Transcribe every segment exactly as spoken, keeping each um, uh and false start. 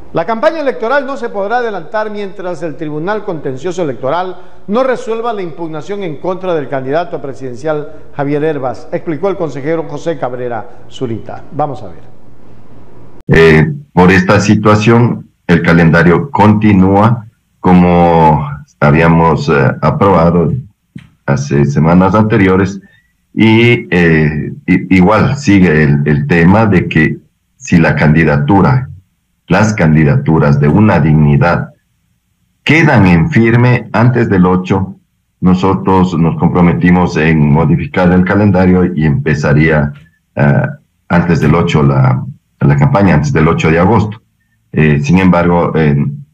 La campaña electoral no se podrá adelantar mientras el Tribunal Contencioso Electoral no resuelva la impugnación en contra del candidato presidencial Javier Hervas, explicó el consejero José Cabrera Zurita. Vamos a ver. Eh, por esta situación, el calendario continúa como habíamos eh, aprobado hace semanas anteriores y eh, igual sigue el, el tema de que si la candidatura las candidaturas de una dignidad quedan en firme antes del ocho, nosotros nos comprometimos en modificar el calendario y empezaría uh, antes del ocho la, la campaña, antes del ocho de agosto. Eh, sin embargo, eh,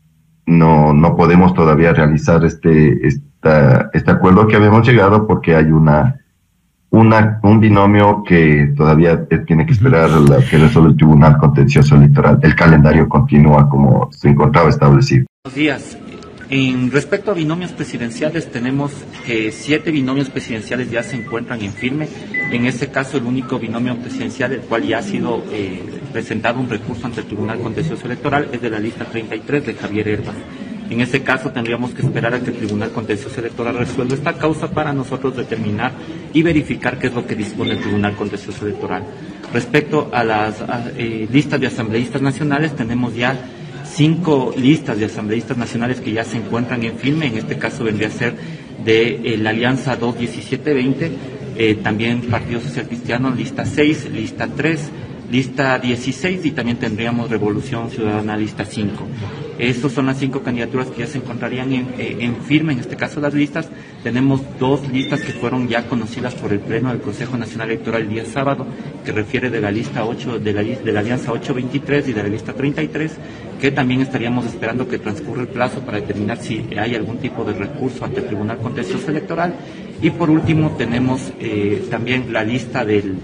no, no podemos todavía realizar este, esta, este acuerdo que habíamos llegado porque hay una Una, un binomio que todavía tiene que esperar la, que resuelva el Tribunal Contencioso Electoral. El calendario continúa como se encontraba establecido. Buenos días. En respecto a binomios presidenciales, tenemos que siete binomios presidenciales ya se encuentran en firme. En este caso, el único binomio presidencial, el cual ya ha sido eh, presentado un recurso ante el Tribunal Contencioso Electoral, es de la lista treinta y tres de Javier Hervas. En este caso tendríamos que esperar a que el Tribunal Contencioso Electoral resuelva esta causa para nosotros determinar y verificar qué es lo que dispone el Tribunal Contencioso Electoral. Respecto a las a, eh, listas de asambleístas nacionales, tenemos ya cinco listas de asambleístas nacionales que ya se encuentran en firme. En este caso vendría a ser de eh, la Alianza dos diecisiete veinte, eh, también Partido Social Cristiano, lista seis, lista tres, lista dieciséis y también tendríamos Revolución Ciudadana, lista cinco. Estas son las cinco candidaturas que ya se encontrarían en, eh, en firme, en este caso las listas. Tenemos dos listas que fueron ya conocidas por el Pleno del Consejo Nacional Electoral el día sábado, que refiere de la lista ocho, de la, de la Alianza ocho veintitrés y de la lista treinta y tres, que también estaríamos esperando que transcurra el plazo para determinar si hay algún tipo de recurso ante el Tribunal Contencioso Electoral. Y por último tenemos eh, también la lista del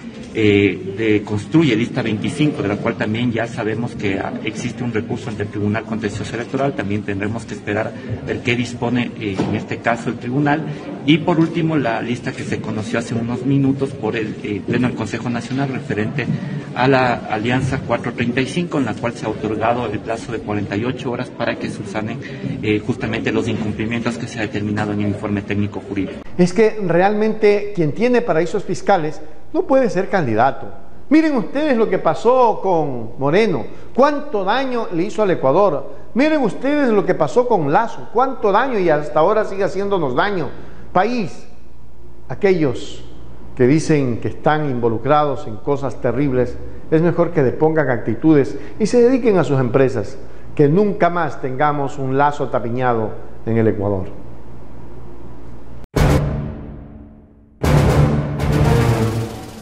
Eh, de Construye, lista veinticinco, de la cual también ya sabemos que ah, existe un recurso ante el Tribunal Contencioso Electoral. También tendremos que esperar ver qué dispone eh, en este caso el Tribunal. Y por último, la lista que se conoció hace unos minutos por el eh, Pleno del Consejo Nacional referente a la Alianza cuatrocientos treinta y cinco, en la cual se ha otorgado el plazo de cuarenta y ocho horas para que subsanen eh, justamente los incumplimientos que se ha determinado en el informe técnico jurídico. Es que realmente quien tiene paraísos fiscales no puede ser candidato. Miren ustedes lo que pasó con Moreno, cuánto daño le hizo al Ecuador. Miren ustedes lo que pasó con Lasso, cuánto daño, y hasta ahora sigue haciéndonos daño. País, aquellos que dicen que están involucrados en cosas terribles, es mejor que depongan actitudes y se dediquen a sus empresas, que nunca más tengamos un Lasso tapiñado en el Ecuador.